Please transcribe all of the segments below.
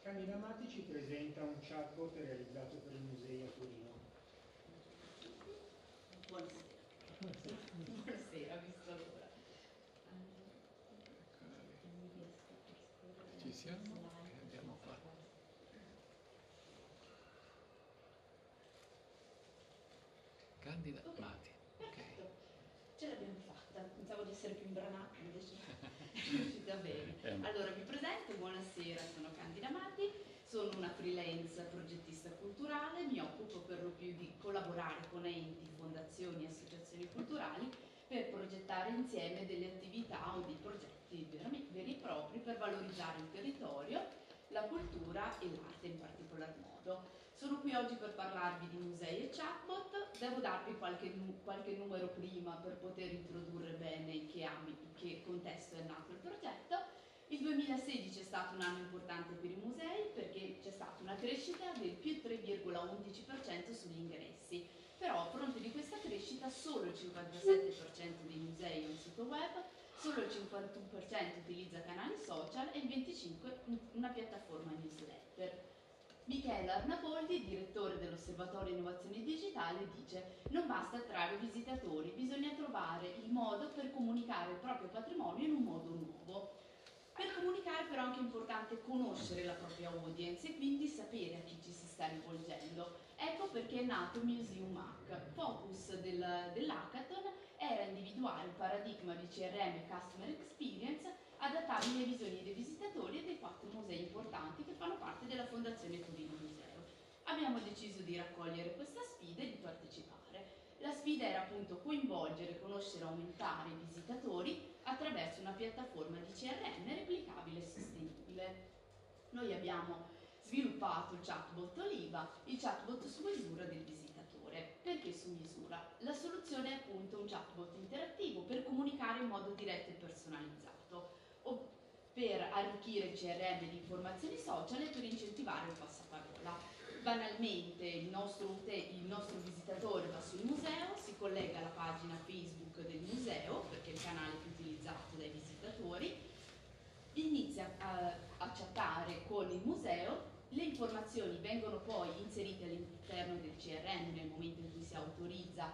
Candida Amati ci presenta un chatbot realizzato per i musei a Torino. Buonasera. Buonasera, visto l'ora. Ci siamo e andiamo qua. Candida Amati. Perfetto. Ce l'abbiamo fatta, pensavo di essere più imbranata, invece è riuscita bene. Allora vi presento, buonasera, sono Candida Amati, sono una freelance progettista culturale, mi occupo per lo più di collaborare con enti, fondazioni e associazioni culturali per progettare insieme delle attività o dei progetti veri e propri per valorizzare il territorio, la cultura e l'arte in particolar modo. Sono qui oggi per parlarvi di musei e chatbot, devo darvi qualche numero prima per poter introdurre bene in che contesto è nato il progetto. Il 2016 è stato un anno importante per i musei perché c'è stata una crescita del più 3,11% sugli ingressi, però a fronte di questa crescita solo il 57% dei musei ha un sito web, solo il 51% utilizza canali social e il 25% una piattaforma newsletter. Michele Arnapoldi, direttore dell'Osservatorio Innovazione Digitale, dice: non basta attrarre visitatori, bisogna trovare il modo per comunicare il proprio patrimonio in un modo nuovo. Per comunicare però è anche importante conoscere la propria audience e quindi sapere a chi ci si sta rivolgendo. Ecco perché è nato Museum Hack. Focus dell'hackathon era individuare il paradigma di CRM Customer Experience adattabile ai bisogni dei visitatori e dei 4 musei importanti che fanno parte della Fondazione Torino Museo. Abbiamo deciso di raccogliere questa sfida e di partecipare. La sfida era appunto coinvolgere, conoscere e aumentare i visitatori attraverso una piattaforma di CRM replicabile e sostenibile. Noi abbiamo sviluppato il chatbot Oliva, il chatbot su misura del visitatore. Perché su misura? La soluzione è appunto un chatbot interattivo per comunicare in modo diretto e personalizzato, o per arricchire il CRM di informazioni social e per incentivare il passaparola. Banalmente il nostro visitatore va sul museo, si collega alla pagina Facebook del museo, perché è il canale più utilizzato dai visitatori, inizia a chattare con il museo, le informazioni vengono poi inserite all'interno del CRM nel momento in cui si autorizza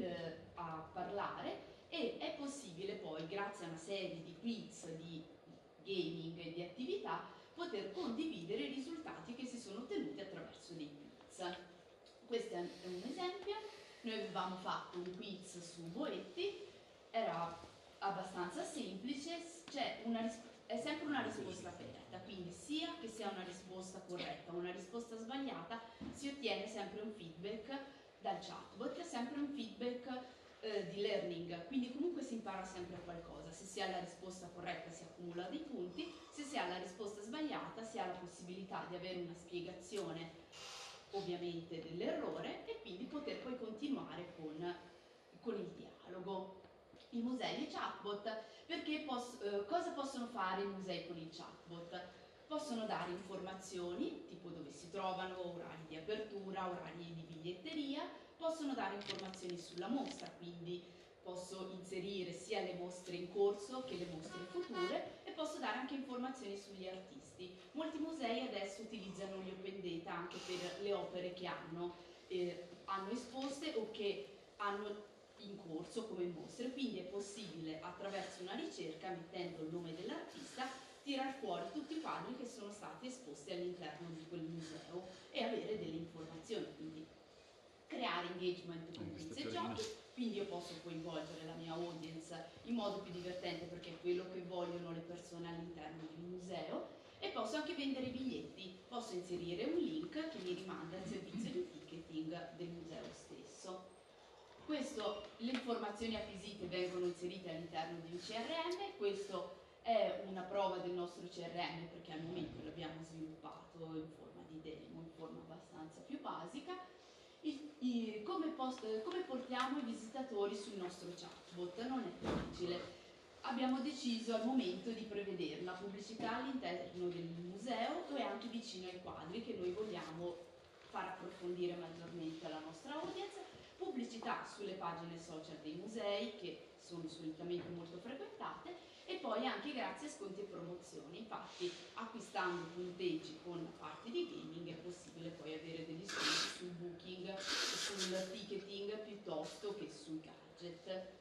a parlare, e è possibile poi, grazie a una serie di quiz, di gaming e di attività, poter condividere i risultati che si sono ottenuti attraverso dei quiz. Questo è un esempio. Noi avevamo fatto un quiz su Boetti, era abbastanza semplice, è sempre una risposta aperta, quindi sia che sia una risposta corretta o una risposta sbagliata, si ottiene sempre un feedback dal chatbot, sempre un feedback di learning, quindi comunque si impara sempre qualcosa. Se si ha la risposta corretta si accumula dei punti, se si ha la risposta sbagliata si ha la possibilità di avere una spiegazione ovviamente dell'errore e quindi poter poi continuare con il dialogo. I musei e chatbot, perché cosa possono fare i musei con il chatbot? Possono dare informazioni, tipo dove si trovano, orari di apertura, orari di biglietteria, possono dare informazioni sulla mostra, quindi posso inserire sia le mostre in corso che le mostre future, e posso dare anche informazioni sugli artisti. Molti musei adesso utilizzano gli open data anche per le opere che hanno esposte o che hanno in corso come mostre, quindi è possibile attraverso una ricerca, mettendo il nome dell'artista, tirar fuori tutti i quadri che sono stati esposti all'interno di quel museo e avere delle informazioni, quindi creare engagement con quiz e giochi, quindi io posso coinvolgere la mia audience in modo più divertente perché è quello che vogliono le persone all'interno del museo, e posso anche vendere biglietti, posso inserire un link che mi rimanda al servizio di ticketing del museo stesso. Le informazioni acquisite vengono inserite all'interno di un CRM, questo è una prova del nostro CRM perché al momento l'abbiamo sviluppato in forma di demo, in forma abbastanza più basica. Come portiamo i visitatori sul nostro chatbot? Non è facile. Abbiamo deciso al momento di prevedere la pubblicità all'interno del museo e anche vicino ai quadri che noi vogliamo far approfondire maggiormente la nostra audience, pubblicità sulle pagine social dei musei che sono solitamente molto frequentate, e poi anche grazie a sconti e promozioni. Infatti acquistando punteggi con parti di gaming è possibile poi avere degli sconti sul booking, sul ticketing piuttosto che sui gadget.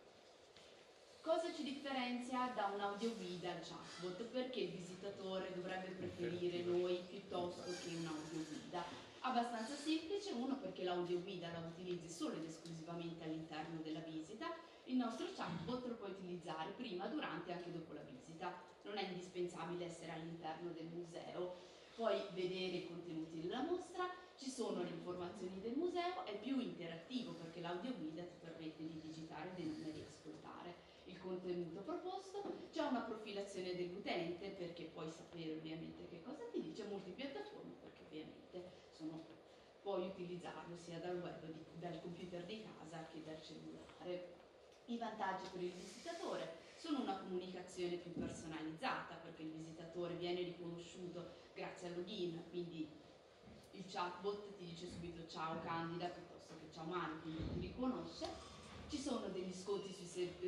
Cosa ci differenzia da un'audioguida al chatbot? Perché il visitatore dovrebbe preferire noi piuttosto che un'audioguida? Abbastanza semplice, uno perché l'audioguida la utilizzi solo ed esclusivamente all'interno della visita, il nostro chatbot lo puoi utilizzare prima, durante e anche dopo la visita, non è indispensabile essere all'interno del museo, puoi vedere i contenuti della mostra, ci sono le informazioni del museo, è più interattivo perché l'audioguida ti permette di digitare dei numeri e ascoltare il contenuto proposto, c'è una profilazione dell'utente perché puoi sapere ovviamente che cosa ti dice, multipiattaforma perché ovviamente puoi utilizzarlo sia dal web, dal computer di casa che dal cellulare. I vantaggi per il visitatore sono una comunicazione più personalizzata perché il visitatore viene riconosciuto grazie al login, quindi il chatbot ti dice subito ciao Candida piuttosto che ciao Mario, quindi ti riconosce. Ci sono degli sconti su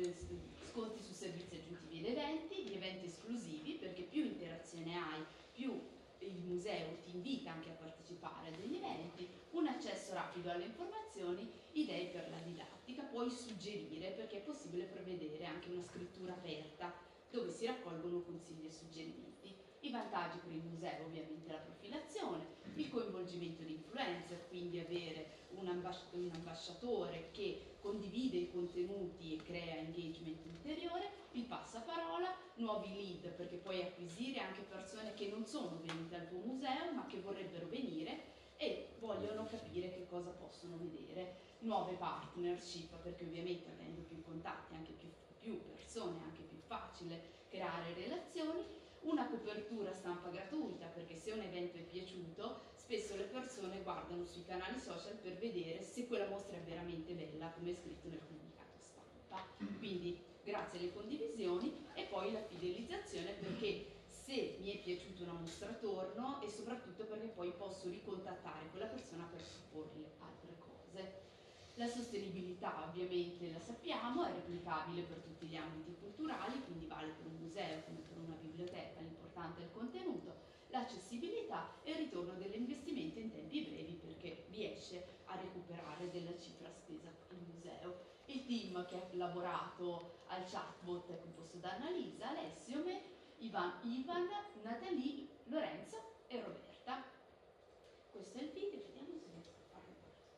servizi aggiuntivi ed eventi, gli eventi esclusivi, perché più interazione hai, più il museo ti invita anche a partecipare a degli eventi, un accesso rapido alle informazioni, idee per la didattica, puoi suggerire perché è possibile prevedere anche una scrittura aperta dove si raccolgono consigli e suggerimenti. I vantaggi per il museo ovviamente la profilazione, il coinvolgimento di influencer, quindi avere un ambasciatore che condivide i contenuti e crea engagement ulteriore, il passaparola, nuovi lead perché puoi acquisire anche persone che non sono venute al tuo museo ma che vorrebbero venire e vogliono capire che cosa possono vedere, nuove partnership perché ovviamente avendo più contatti, anche più persone, è anche più facile creare relazioni, una copertura stampa gratuita perché se un evento è piaciuto spesso le persone guardano sui canali social per vedere se quella mostra è veramente bella come è scritto nel comunicato stampa, quindi grazie alle condivisioni e poi la fidelizzazione perché se mi è piaciuta una mostra torno e soprattutto perché poi posso ricontattare quella persona per supporre altre cose. La sostenibilità ovviamente la sappiamo, è replicabile per tutti gli ambiti culturali, quindi vale per un museo come per una biblioteca, l'importante è il contenuto, l'accessibilità e il ritorno dell'investimento in tempi brevi perché riesce a recuperare della cifra spesa il museo. Il team che ha lavorato al chatbot è composto da Annalisa, Alessio, me, Ivan, Natalie, Lorenzo e Roberta. Questo è il video, vediamo se riesco a farlo.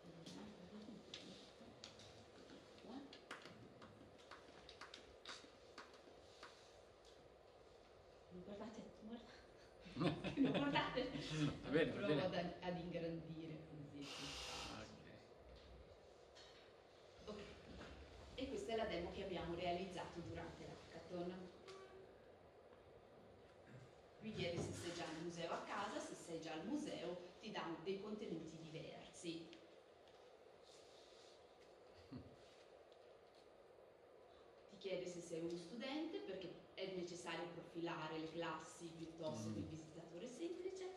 Guardate, Va bene, va provo bene. ad ingrandire così. Ok, e questa è la demo che abbiamo realizzato durante l'hackathon. Vi chiede se sei già al museo a casa, se sei già al museo ti dà dei contenuti diversi. Ti chiede se sei uno studente perché è necessario profilare le classi piuttosto che il visitatore semplice.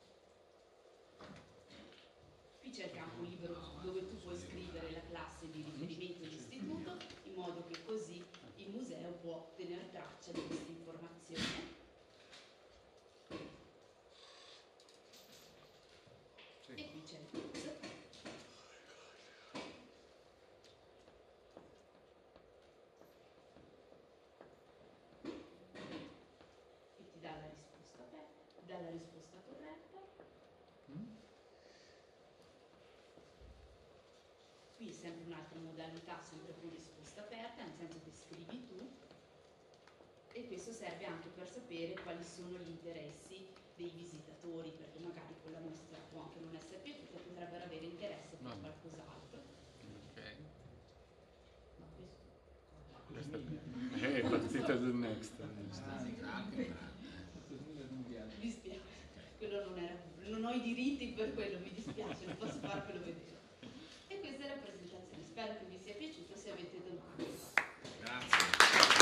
Qui c'è il campo libero dove tu puoi scrivere la classe di riferimento d'istituto in modo che così il museo può tenere traccia di questa informazione. E qui c'è il quiz. E ti dà la risposta aperta, ti dà la risposta corretta. Qui è sempre un'altra modalità, sempre con risposta aperta, nel senso che scrivi tu. E questo serve anche per sapere quali sono gli interessi dei visitatori, perché magari quella mostra può anche non essere piaciuta, potrebbero avere interesse per qualcos'altro. Ok. Ma questo È partita del next. mi dispiace, quello non ho i diritti per quello, mi dispiace, non posso farvelo vedere. E questa è la presentazione, spero che vi sia piaciuto, se avete domande. Grazie.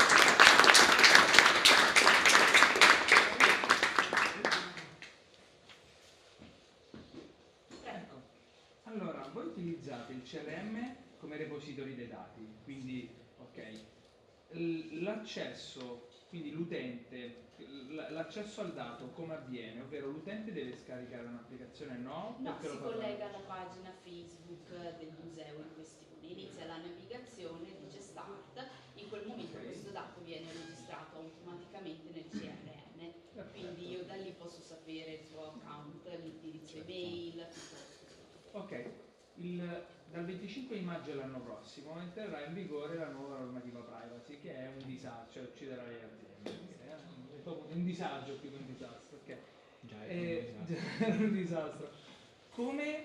Allora, voi utilizzate il CRM come repository dei dati, quindi ok, l'accesso Quindi l'utente, l'accesso al dato come avviene? Ovvero l'utente deve scaricare un'applicazione? No, No, perché si lo fa collega tramite- alla pagina Facebook del museo in questione, inizia la navigazione, dice start, in quel momento Ok. questo dato viene registrato automaticamente nel CRM, Perfetto. quindi io da lì posso sapere il suo account, l'indirizzo email, tutto. Ok, dal 25 di maggio dell'anno prossimo entrerà in vigore la nuova normativa privacy, che è un disagio, cioè ucciderà le aziende. È proprio un disagio più che un disastro. Ok. Già Già è un disastro. Come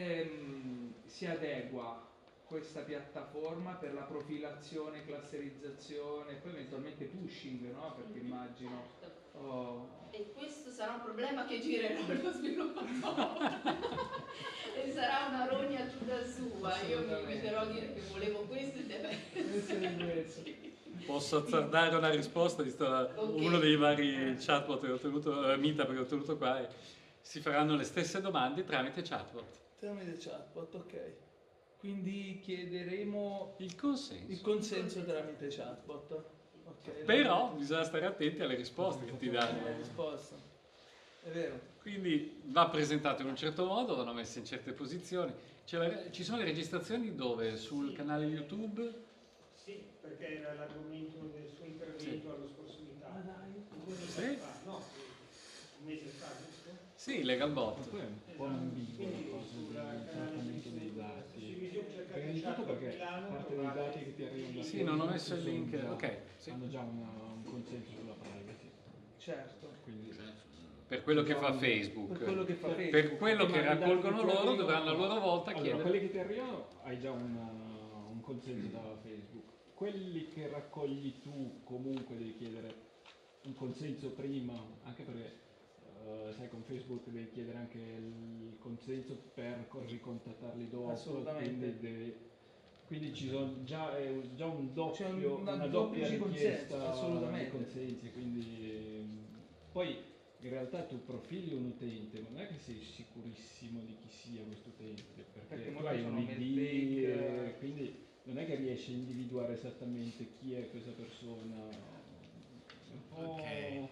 si adegua questa piattaforma per la profilazione, clusserizzazione e poi eventualmente pushing, no? Perché immagino... Certo. oh, E questo sarà un problema che girerà lo sviluppatore e sarà una rogna tutta sua. Io mi limiterò a dire che volevo questo e deve essere questo. Posso azzardare una risposta, visto uno dei vari chatbot che ho ottenuto, meetup che ho ottenuto qua, e si faranno le stesse domande tramite chatbot. Tramite chatbot, ok. Quindi chiederemo Il consenso. il consenso tramite chatbot. Ok. Però bisogna stare attenti alle risposte che ti la danno. risposta. È vero. Quindi va presentato in un certo modo, vanno messe in certe posizioni. Ci sono le registrazioni dove? Sul canale YouTube? Sì, perché era l'argomento del suo intervento allo scorso Ah, meetup. dai. Un mese Sì. fa, no, un mese fa, giusto? Sì, Legalbot. Poi è un po' ambiguo Quindi la cosa sul del canale trattamento dei su dati. Visium Prima cercate di tutto chat perché Milano, parte dei trovate dati che ti arrivano da Sì, non ho messo il sono link. già- Ok, sì. hanno già un consenso sulla privacy. Certo. Quindi Per quello che fa Facebook. Per quello che fa Facebook. Per quello che Prima i dati raccolgono ti loro arrivano- dovranno a loro volta allora, chiedere. quelli che ti arrivano hai già un consenso da Facebook. Quelli che raccogli tu comunque devi chiedere un consenso prima, anche perché sai, con Facebook devi chiedere anche il consenso per ricontattarli dopo. Assolutamente. Quindi ci sono già, è già un C'è doppio, una una doppia duplice richiesta consenso, assolutamente. di consensi, quindi poi in realtà tu profili un utente, ma non è che sei sicurissimo di chi sia questo utente, perché tu molti hai sono un mail ID, fake, quindi non è che riesci a individuare esattamente chi è questa persona. È un po', Ok.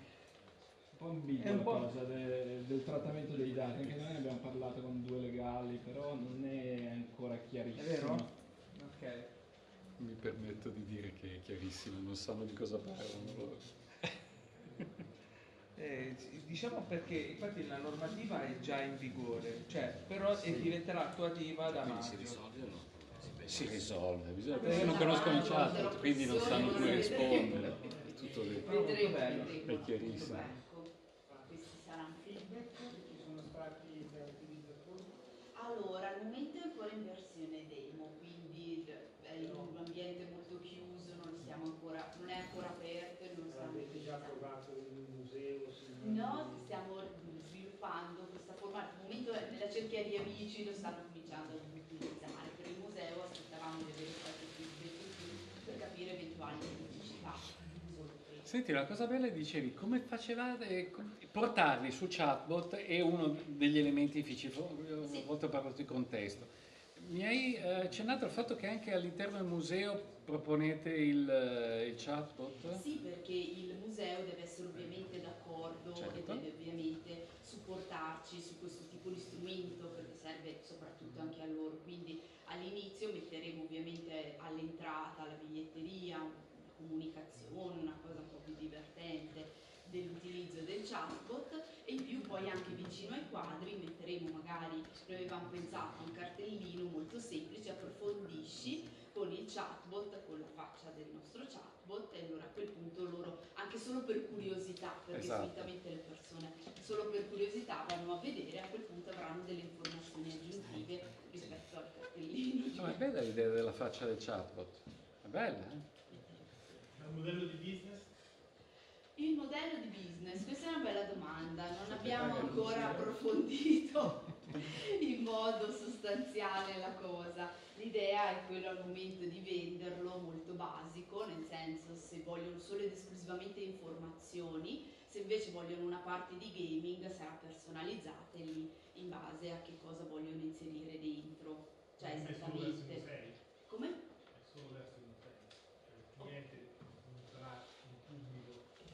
un po' ambigua È un la po'- cosa del trattamento dei dati, anche noi ne abbiamo parlato con due legali, però non è ancora È chiarissimo. vero? Ok. Mi permetto di dire che è chiarissimo, non sanno di cosa parlano loro. Diciamo perché infatti la normativa è già in vigore, cioè però diventerà attuativa da Quindi si maggio. risolve o no? Si risolve, perché non conoscono il chat, quindi non sanno come rispondere. È tutto lì. Però molto Vedremo, bello. vedremo. È chiarissimo. Ecco, questi saranno. Feedback che ci sono stati da utilizzatori. Allora, al momento è ancora in versione demo, quindi è in un ambiente molto chiuso, non è ancora aperto e non stiamo Avete già utilizzando. provato in un museo? No, stiamo sviluppando questa forma, al momento nella cerchia di amici lo stanno cominciando ad utilizzare. Per il museo aspettavamo di avere qualche feedback in più per capire eventuali criticità. Solo questo. Senti, la cosa bella dicevi, come facevate portarli su chatbot è uno degli elementi difficili, a volte ho parlato di contesto. Mi hai accennato al fatto che anche all'interno del museo proponete il chatbot? Sì, perché il museo deve essere ovviamente d'accordo Certo. e deve ovviamente supportarci su questo tipo di strumento perché serve soprattutto anche a loro. Quindi all'inizio metteremo ovviamente all'entrata la biglietteria, una comunicazione, una cosa un po' più divertente dell'utilizzo del chatbot e in più poi anche vicino ai quadri metteremo magari, noi avevamo pensato a un cartellino molto semplice, approfondisci con il chatbot, con la faccia del nostro chatbot e allora a quel punto loro, anche solo per curiosità, perché Esatto. solitamente le persone solo per curiosità vanno a vedere, a quel punto avranno delle informazioni aggiuntive rispetto al cartellino. No, è bella l'idea della faccia del chatbot, è bella, eh? Il modello di business? Il modello di business, questa è una bella domanda, non abbiamo ancora approfondito in modo sostanziale la cosa. L'idea è quella al momento di venderlo molto basico, nel senso se vogliono solo ed esclusivamente informazioni, se invece vogliono una parte di gaming sarà personalizzata lì in base a che cosa vogliono inserire dentro. Cioè Quindi è solo verso esattamente. musei? Come? È solo verso musei? Cioè il cliente non sarà in pubblico?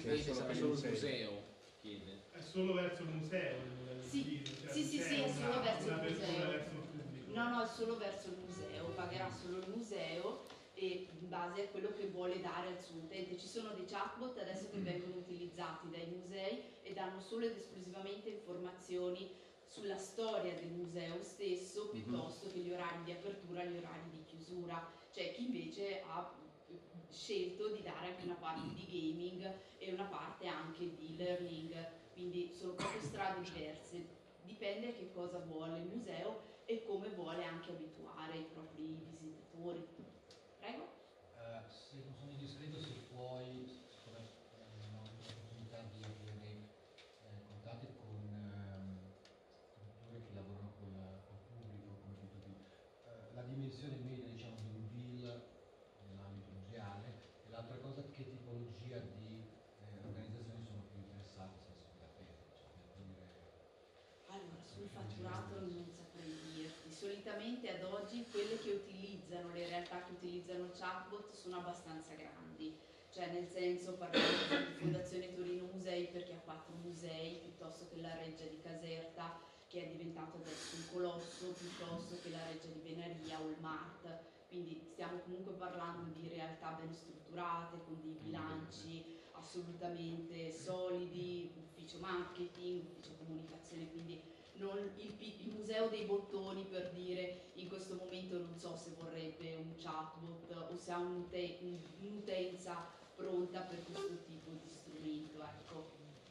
è solo il museo, chiede. È solo verso il museo il modello Sì, di business, cioè sì, non sì, c'è è solo verso il un'apertura museo. verso il pubblico. No, è solo verso il museo, pagherà solo il museo e in base a quello che vuole dare al suo utente. Ci sono dei chatbot adesso che vengono utilizzati dai musei e danno solo ed esclusivamente informazioni sulla storia del museo stesso piuttosto che gli orari di apertura e gli orari di chiusura. C'è chi invece ha scelto di dare anche una parte di gaming e una parte anche di learning, quindi sono proprio strade diverse, dipende a che cosa vuole il museo e come vuole anche abituare i propri visitatori. Prego? Se non sono indiscreto, se puoi, siccome non ho avuto l'opportunità di avere contatti con strutture che lavorano col pubblico come B2B, la dimensione media diciamo di un deal nell'ambito museale e l'altra cosa che tipologia di organizzazioni sono più interessate se si può sapere, cioè, per dire... Allora, sul fatturato non saprei dirti. Solitamente ad oggi quelle che utilizzano, le realtà che utilizzano il chatbot sono abbastanza grandi. Cioè nel senso parliamo di Fondazione Torino Musei perché ha 4 musei, piuttosto che la Reggia di Caserta che è diventato adesso un colosso, piuttosto che la Reggia di Venaria o il Mart. Quindi stiamo comunque parlando di realtà ben strutturate, con dei bilanci assolutamente solidi, ufficio marketing, ufficio comunicazione, quindi non il museo dei bottoni per dire in questo momento non so se vorrebbe un chatbot o se ha un'utenza pronta per questo tipo di strumento, ecco.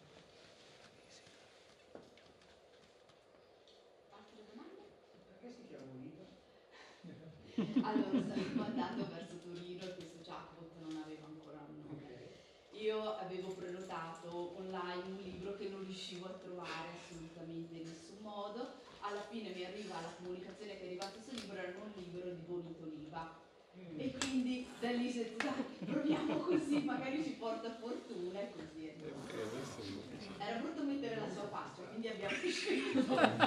Altre domande? Perché si chiama Unito? Allora, stavamo andando verso Torino e questo chatbot non aveva ancora un nome. Io avevo prenotato online un libro che non riuscivo a trovare assolutamente in nessun modo. Alla fine mi arriva la comunicazione che è arrivato questo libro, era un libro di Bonito Oliva. E quindi da lì si è detto, dai, proviamo così, magari ci porta fortuna e così è. Era brutto mettere la sua faccia, quindi abbiamo scelto,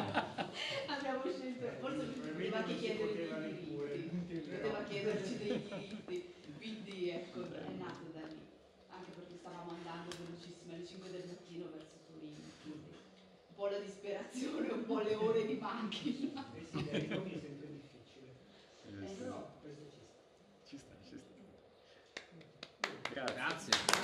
forse poteva anche chiedere dei diritti, poteva chiederci dei diritti, quindi ecco, è nato da lì, anche perché stavamo andando velocissimo alle 5 del mattino verso Torino, quindi un po' la disperazione, un po' le ore di macchina. Eh sì, Enrico mi sento difficile. Però Questo ci sta. Ci sta. Grazie. Grazie.